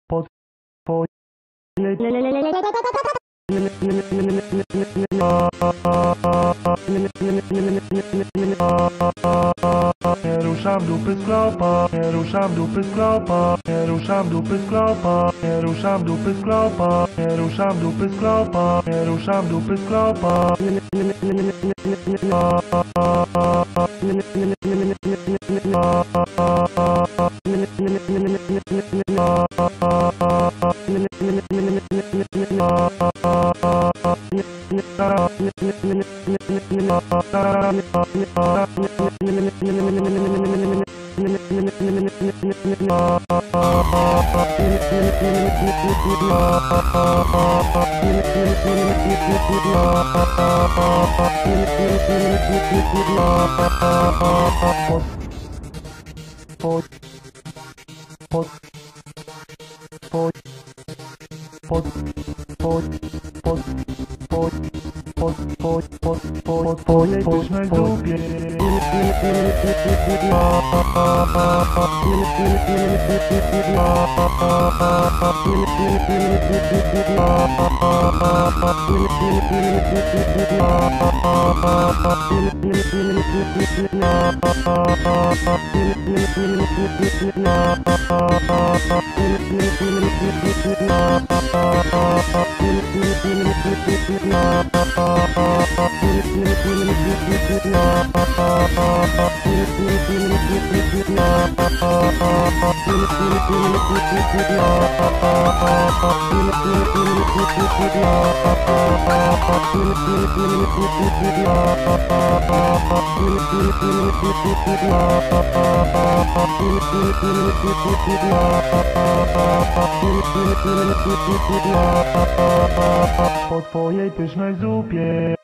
po twojej nie ruszam dupy z klopa, nie ruszam dupy z klopa, nie ruszam dupy z klopa, nie ruszam dupy z klopa, nie ruszam dupy z klopa, nie ruszam dupy z klopa. Twojej pysznej zupie po twojej pysznej zupie.